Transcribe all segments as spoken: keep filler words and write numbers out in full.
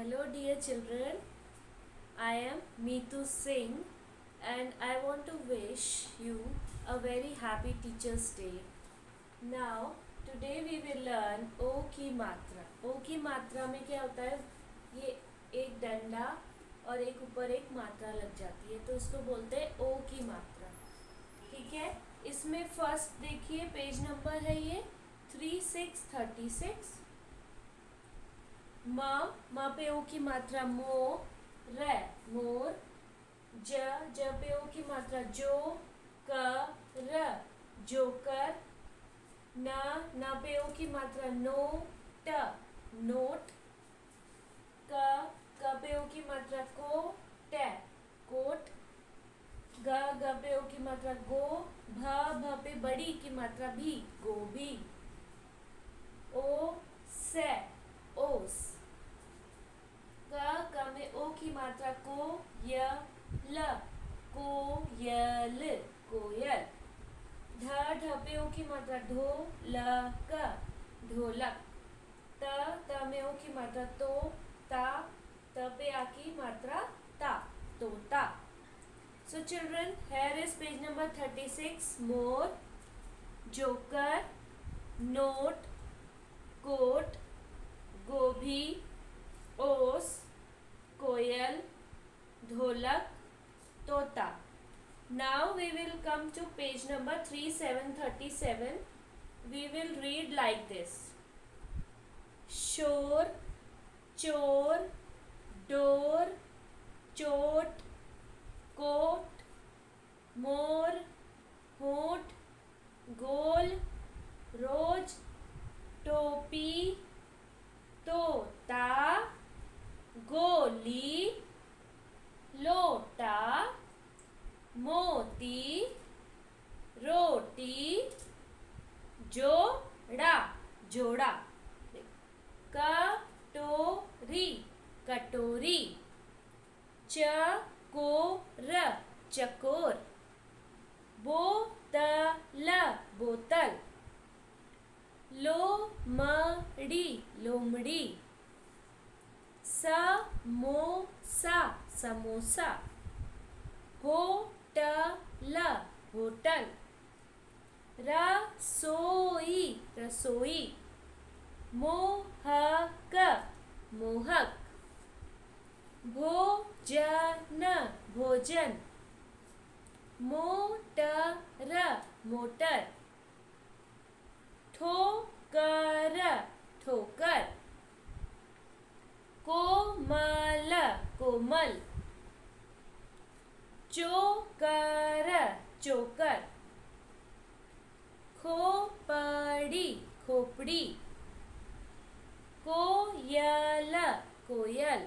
Hello dear children, I am Meetu Singh and I want to wish you a very happy Teachers Day. Now today we will learn O की मात्रा. O की मात्रा में क्या होता है, ये एक डंडा और एक ऊपर एक मात्रा लग जाती है तो इसको बोलते हैं O की मात्रा. ठीक है, इसमें फर्स्ट देखिए पेज नंबर है ये थ्री सिक्स थर्टी सिक्स. म म पे ओ की मात्रा मो, र मोर, ज ज पे ओ की मात्रा जो, क र जोकर, न न पे ओ की मात्रा नो, ट नोट, क क पे ओ की मात्रा को, ट कोट, ग ग पे ओ की मात्रा गो, भ भ पे बड़ी की मात्रा भी, गोभी, ओ से ओस, क क में ओ की मात्रा को, य ल कोयल कोयल, ढ ढ पे ओ की मात्रा ढो, ल क ढोलक, त त में ओ की मात्रा तो, ता त पे आ की मात्रा ता तोता. So children, here is page number thirty-six. More, joker, note, coat, गोभी, ओस, कोयल, ढोलक, तोता. Now we will come to page number three seven thirty seven. We will read like this. शोर, चोर, डोर, चोट, कोट, मोर, होठ, गोल, रोज, टोपी, तोता, गोली, लोटा, मोती, रोटी, जोड़ा जोड़ा, कटोरी कटोरी, चकोर चकोर, बोतल बोतल, लोमड़ी लोमड़ी, समोसा समोसा, होटल होटल, रसोई रसोई, मोहक मोहक, भोजन भोजन, मोटर मोटर, ठोकर ठोकर, कोमल कोमल, चोकर चोकर, खोपड़ी खोपड़ी, कोयल कोयल,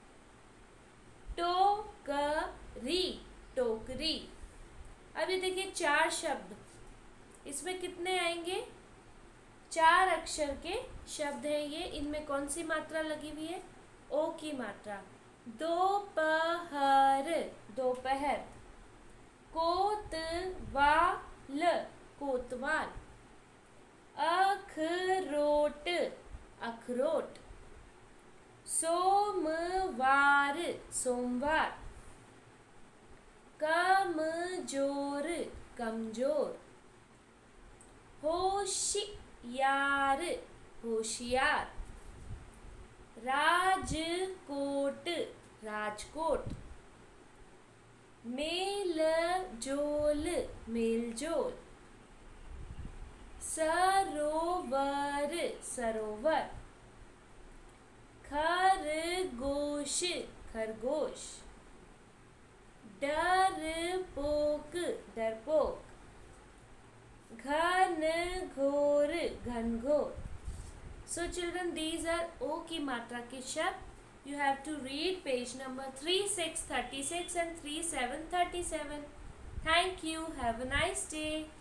टोकरी टोकरी. अभी देखिए चार शब्द, इसमें कितने आएंगे, चार अक्षर के शब्द है ये. इनमें कौन सी मात्रा लगी हुई है, ओ की मात्रा. दोपहर दोपहर, कोतवाल कोतवाल, अखरोट अखरोट, सोमवार सोमवार, कमजोर कमजोर, होशियार होशियार, राजकोट राजकोट, मेलजोल मेलजोल, सरोवर सरोवर, खरगोश खरगोश, डरपोक डरपोक, घनघोर घनघोर. So children, these are O की मात्रा के शब्द. You have to read page number three six thirty six and three seven thirty seven. Thank you. Have a nice day.